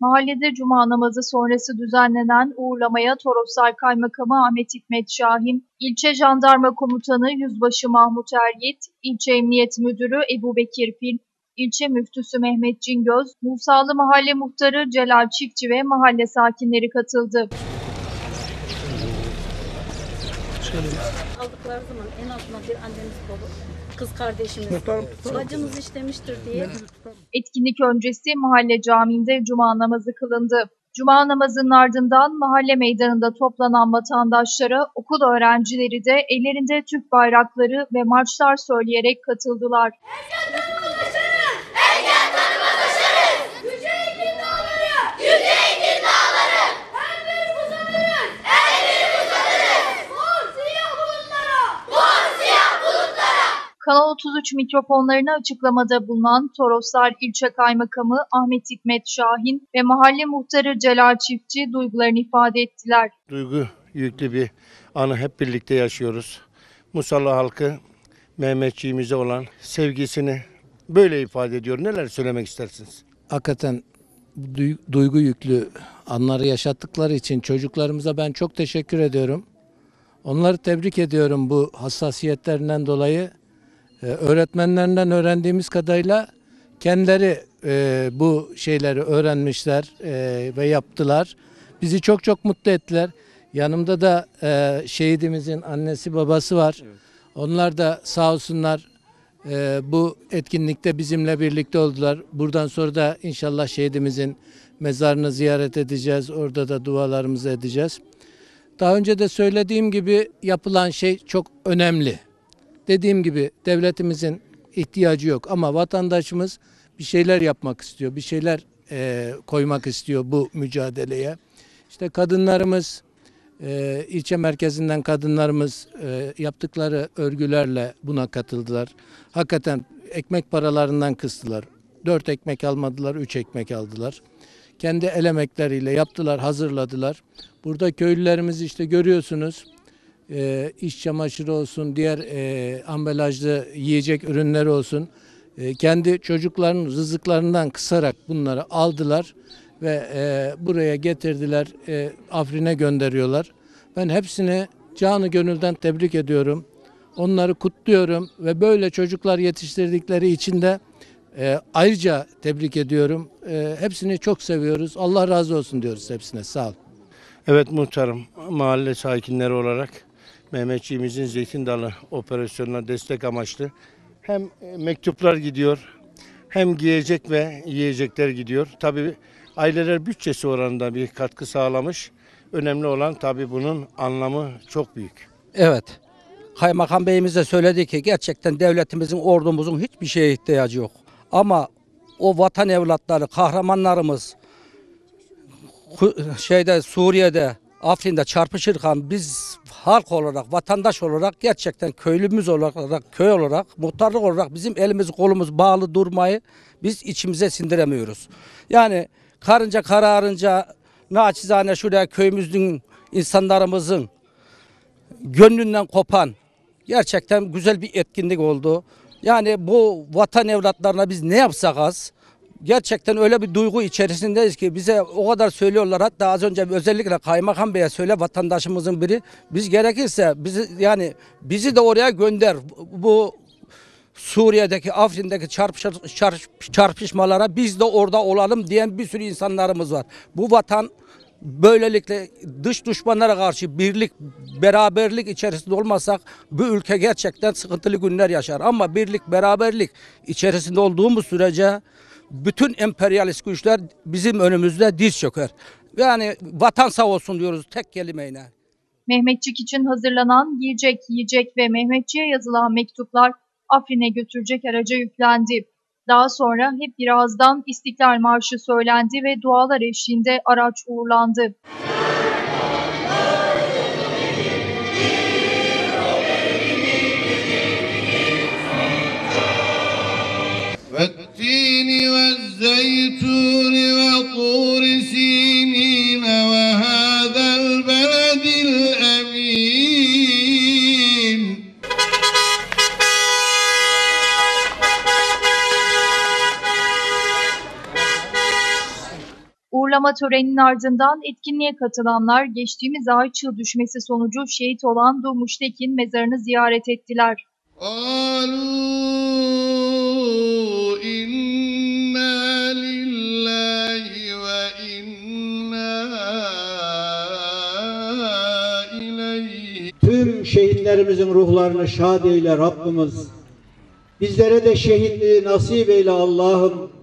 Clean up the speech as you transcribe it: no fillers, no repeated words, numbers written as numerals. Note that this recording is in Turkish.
Mahallede cuma namazı sonrası düzenlenen uğurlamaya Toroslar Kaymakamı Ahmet Hikmet Şahin, İlçe Jandarma Komutanı Yüzbaşı Mahmut Eryiğit, İlçe Emniyet Müdürü Ebubekir Fil, İlçe Müftüsü Mehmet Cingöz, Musalı Mahalle Muhtarı Celal Çiftçi ve mahalle sakinleri katıldı. Aldıkları zaman en azından bir annemiz olur, kız kardeşimiz, bacımız işlemiştir diye. Etkinlik öncesi mahalle camiinde cuma namazı kılındı. Cuma namazının ardından mahalle meydanında toplanan vatandaşlara okul öğrencileri de ellerinde Türk bayrakları ve marşlar söyleyerek katıldılar. Kanal 33 mikrofonlarına açıklamada bulunan Toroslar İlçe Kaymakamı Ahmet Hikmet Şahin ve mahalle muhtarı Celal Çiftçi duygularını ifade ettiler. Duygu yüklü bir anı hep birlikte yaşıyoruz. Musalı halkı Mehmetçiğimize olan sevgisini böyle ifade ediyor. Neler söylemek istersiniz? Hakikaten duygu yüklü anları yaşattıkları için çocuklarımıza ben çok teşekkür ediyorum. Onları tebrik ediyorum bu hassasiyetlerinden dolayı. Öğretmenlerinden öğrendiğimiz kadarıyla kendileri bu şeyleri öğrenmişler ve yaptılar. Bizi çok çok mutlu ettiler. Yanımda da şehidimizin annesi babası var. Evet. Onlar da sağ olsunlar bu etkinlikte bizimle birlikte oldular. Buradan sonra da inşallah şehidimizin mezarını ziyaret edeceğiz. Orada da dualarımızı edeceğiz. Daha önce de söylediğim gibi yapılan şey çok önemli. Dediğim gibi devletimizin ihtiyacı yok ama vatandaşımız bir şeyler yapmak istiyor, bir şeyler koymak istiyor bu mücadeleye. İşte kadınlarımız, ilçe merkezinden kadınlarımız yaptıkları örgülerle buna katıldılar. Hakikaten ekmek paralarından kıstılar. 4 ekmek almadılar, 3 ekmek aldılar. Kendi el emekleriyle yaptılar, hazırladılar. Burada köylülerimiz işte görüyorsunuz. İş çamaşırı olsun, diğer ambalajlı yiyecek ürünleri olsun. Kendi çocukların rızıklarından kısarak bunları aldılar ve buraya getirdiler, Afrin'e gönderiyorlar. Ben hepsini canı gönülden tebrik ediyorum. Onları kutluyorum ve böyle çocuklar yetiştirdikleri için de ayrıca tebrik ediyorum. Hepsini çok seviyoruz. Allah razı olsun diyoruz hepsine. Sağ ol. Evet muhtarım, mahalle sakinleri olarak Mehmetçiğimizin Zeytin Dalı operasyonuna destek amaçlı hem mektuplar gidiyor hem giyecek ve yiyecekler gidiyor. Tabii aileler bütçesi oranında bir katkı sağlamış. Önemli olan tabii bunun anlamı çok büyük. Evet. Kaymakam Beyimiz de söyledi ki gerçekten devletimizin, ordumuzun hiçbir şeye ihtiyacı yok. Ama o vatan evlatları, kahramanlarımız Suriye'de, Afrin'de çarpışırken biz halk olarak, vatandaş olarak gerçekten köylümüz olarak, köy olarak, muhtarlık olarak bizim elimiz kolumuz bağlı durmayı biz içimize sindiremiyoruz. Yani karınca kararınca naçizane şuraya köyümüzün insanlarımızın gönlünden kopan gerçekten güzel bir etkinlik oldu. Yani bu vatan evlatlarına biz ne yapsak az. Gerçekten öyle bir duygu içerisindeyiz ki bize o kadar söylüyorlar. Hatta az önce özellikle Kaymakam Bey'e söyle vatandaşımızın biri. Biz gerekirse bizi de oraya gönder. Bu Suriye'deki, Afrin'deki çarpışmalara biz de orada olalım diyen bir sürü insanlarımız var. Bu vatan böylelikle dış düşmanlara karşı birlik, beraberlik içerisinde olmasak bu ülke gerçekten sıkıntılı günler yaşar. Ama birlik, beraberlik içerisinde olduğumuz sürece bütün emperyalist güçler bizim önümüzde diz çöker. Yani vatan sağ olsun diyoruz tek kelimeyle. Mehmetçik için hazırlanan giyecek, yiyecek ve Mehmetçiğe yazılan mektuplar Afrin'e götürecek araca yüklendi. Daha sonra hep bir ağızdan İstiklal Marşı söylendi ve dualar eşliğinde araç uğurlandı. وَالتِّينِ وَالزَّيْتُونِ وَطُورِ سِينِينَ وَهَذَا الْبَلَدِ الْأَمِينِ. Uğurlama töreninin ardından etkinliğe katılanlar geçtiğimiz ay çığ düşmesi sonucu şehit olan Durmuş Tekin mezarını ziyaret ettiler. Tüm şehitlerimizin ruhlarını şad eyle Rabbimiz. Bizlere de şehitliği nasip eyle Allah'ım.